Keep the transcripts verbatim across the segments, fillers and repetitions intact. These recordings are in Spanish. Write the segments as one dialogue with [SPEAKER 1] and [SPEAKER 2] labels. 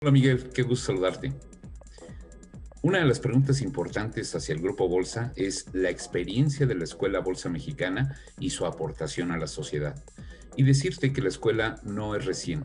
[SPEAKER 1] Hola Miguel, qué gusto saludarte. Una de las preguntas importantes hacia el Grupo Bolsa es la experiencia de la Escuela Bolsa Mexicana y su aportación a la sociedad. Y decirte que la escuela no es recién.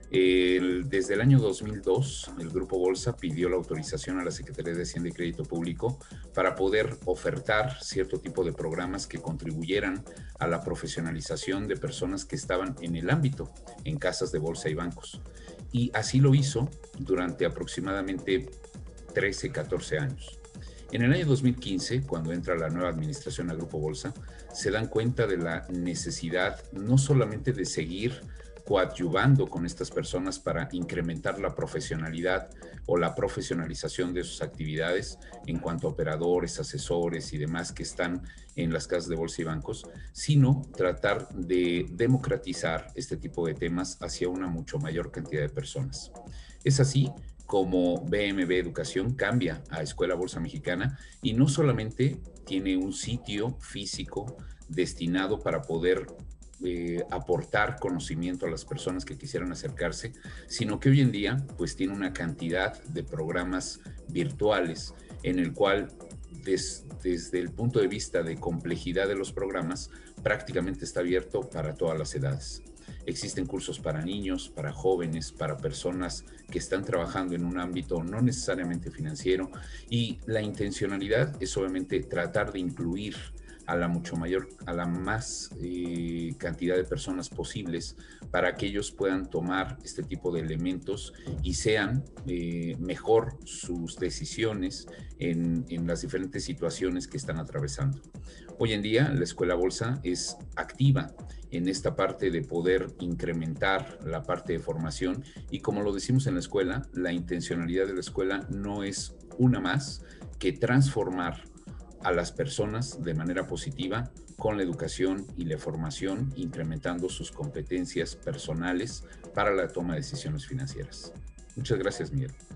[SPEAKER 1] El- desde el año dos mil dos, el Grupo Bolsa pidió la autorización a la Secretaría de Hacienda y Crédito Público para poder ofertar cierto tipo de programas que contribuyeran a la profesionalización de personas que estaban en el ámbito, en casas de bolsa y bancos. Y así lo hizo durante aproximadamente trece, catorce años. En el año dos mil quince, cuando entra la nueva administración a Grupo Bolsa, se dan cuenta de la necesidad no solamente de seguir coadyuvando con estas personas para incrementar la profesionalidad o la profesionalización de sus actividades en cuanto a operadores, asesores y demás que están en las casas de bolsa y bancos, sino tratar de democratizar este tipo de temas hacia una mucho mayor cantidad de personas. Es así como B M B Educación cambia a Escuela Bolsa Mexicana y no solamente tiene un sitio físico destinado para poder eh, aportar conocimiento a las personas que quisieran acercarse, sino que hoy en día pues tiene una cantidad de programas virtuales en el cual des, desde el punto de vista de complejidad de los programas prácticamente está abierto para todas las edades. Existen cursos para niños, para jóvenes, para personas que están trabajando en un ámbito no necesariamente financiero, y la intencionalidad es obviamente tratar de incluir a la mucho mayor, a la más eh, cantidad de personas posibles para que ellos puedan tomar este tipo de elementos y sean eh, mejor sus decisiones en, en las diferentes situaciones que están atravesando. Hoy en día la Escuela Bolsa es activa en esta parte de poder incrementar la parte de formación, y como lo decimos en la escuela, la intencionalidad de la escuela no es una más que transformar a las personas de manera positiva con la educación y la formación, incrementando sus competencias personales para la toma de decisiones financieras. Muchas gracias, Miguel.